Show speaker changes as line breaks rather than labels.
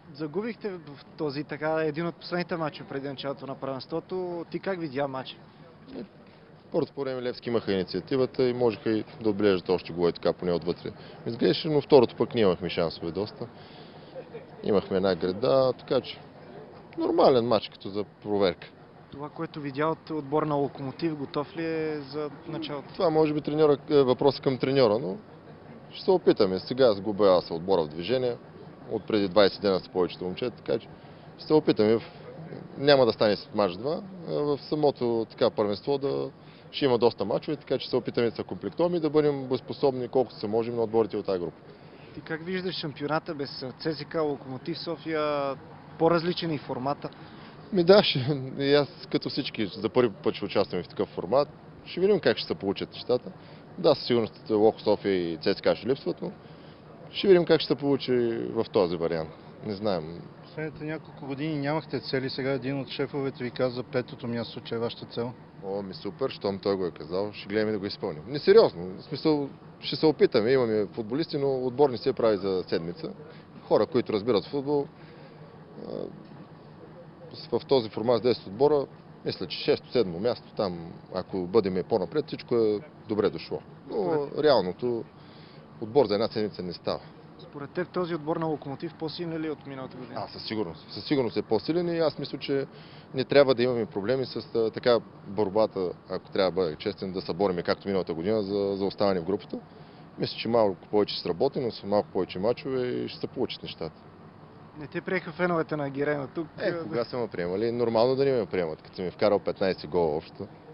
Загубихте в този така един от последните мачове преди началото на първенството. Ти как видя матча?
Първото по време Левски имаха инициативата и можеха и да отбележат още голове така поне отвътре. Изглеждаше, но второто пък ние имахме шансове доста. Имахме една града, така че нормален матч като за проверка.
Това, което видя от отбор на Локомотив, готов ли е за началото?
Това може би въпросът към треньора, но ще се опитаме. Сега сгубя аз отбора в движение. От преди 20 дена са повечето момчета, така че ще се опитаме. Няма да стане с матч 2. В самото така първенство ще има доста мачове, така че се опитаме да се комплектуваме и да бъдем безспособни колкото се можем на отборите от тази група.
Ти как виждаш шампионата без ЦСКА, Локомотив София, по-различен и формата?
Да, и аз като всички за първи път ще участваме в такъв формат. Ще видим как ще се получат нещата. Да, със сигурност Локо София и ЦСКА ще липсват, но ще видим как ще се получи в този вариант. Не знаем.
Последните няколко години нямахте цели, сега един от шефовете ви каза петото място, че е вашата цел.
Супер, щом той го е казал, ще гледаме да го изпълним. Несериозно, в смисъл ще се опитаме, имаме футболисти, но отбор не се прави за седмица. Хора, които разбират футбол, в този формат с 10 отбора, мисля, че 6-7 място там, ако бъдем по-напред, всичко е добре дошло. Но реалното отбор за една седмица не става.
Според теб този отбор на Локомотив по-силен ли е от миналата година?
Със сигурност. Със сигурност е по-силен и аз мисля, че не трябва да имаме проблеми с така борбата, ако трябва да бъда честен, да се бориме както миналата година за оставане в групата. Мисля, че малко повече сработи, но с малко повече мачове и ще се получат нещата.
Не те приеха феновете на Гирена тук.
Кога са ме приемали? Нормално да не ме приемат, като съм ми вкарал 15 гола общо.